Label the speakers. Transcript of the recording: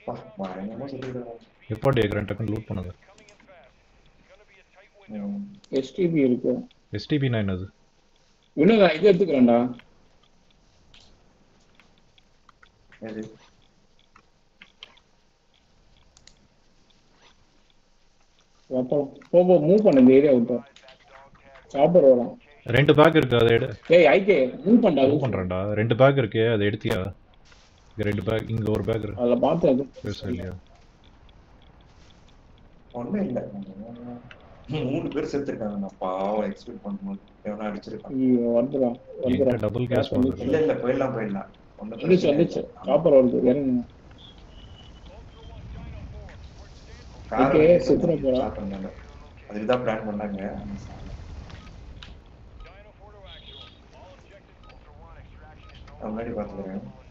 Speaker 1: பா பயங்கரமா சொல்லிருக்காங்க.
Speaker 2: எப்பாடி ஏக்குறேன் டக்குன்னு லூட் பண்ணது.
Speaker 3: எஸ்டிபி இருக்கு.
Speaker 2: எஸ்டிபினா என்னது?
Speaker 3: இன்னும் இது எடுத்துக்கிறேன்டா.
Speaker 1: எது
Speaker 3: போ மூவ் பண்ண இந்த ஏரியா விட்டு சாப்பிட வரும்.
Speaker 2: 2 பேக் இருக்கு, அதை எடு.
Speaker 3: ஏய் ஐகே மூவ் பண்ணா
Speaker 2: மூவ் பண்றேன்டா. 2 பேக் இருக்கு, அதை எடுத்தியா? இங்க 2 பேக், இங்க ஒரு பேக் இருக்கு.
Speaker 3: அதுல பார்த்தது
Speaker 2: பெருசா இல்லையா?
Speaker 1: ஒண்ணும் இல்ல. 3 பேர் செத்துருக்காங்க. நான் பாவம் எக்ஸ்பெக்ட் பண்ணும்போது எவனா அடிச்சிருக்கான்.
Speaker 3: வந்துடும்
Speaker 2: என்கிட்ட
Speaker 3: வந்துடும்.
Speaker 2: டபுள் கேஸ் வருது.
Speaker 1: இல்ல போயிடலாம். ஒன்றும்
Speaker 3: வந்துச்சு
Speaker 1: பிரச்சனை
Speaker 3: வந்துச்சு.
Speaker 1: இல்லை.
Speaker 3: காப்பர் வருது இறங்குங்க.
Speaker 1: காரை
Speaker 3: ஓகே
Speaker 1: வச்சு
Speaker 3: சுத்துற போறா.
Speaker 1: ஸ்டார்ட் பண்ணாங்க. அதுக்குதான் பிளான் பண்ணாங்க. முன்னாடி பாத்துக்கிறேன்.